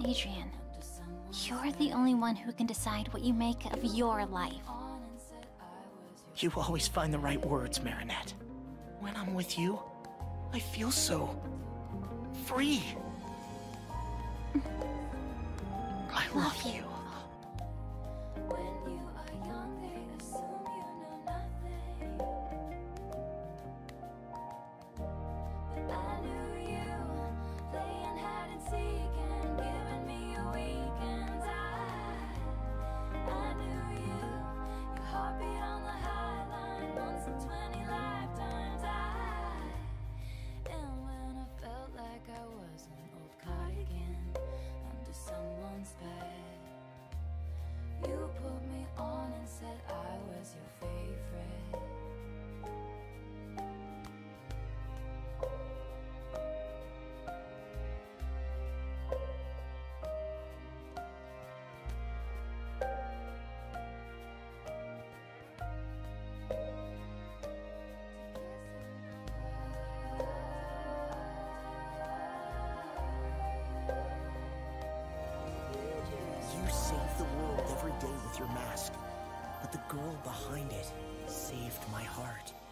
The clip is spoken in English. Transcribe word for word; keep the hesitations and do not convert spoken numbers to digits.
Adrian, you're the only one who can decide what you make of your life. You always find the right words, Marinette. When I'm with you, I feel so... free. I love, Love you. you. When you are young, they assume you know nothing. But I knew you, playing hide and seek and giving me a weekend. I, I knew you, your heartbeat on the high line, once in twenty lifetimes. I, and when I felt like I was an old cardigan under someone's bed, you put me on and said I was your favorite. You save the world every day with your mask, but the girl behind it saved my heart.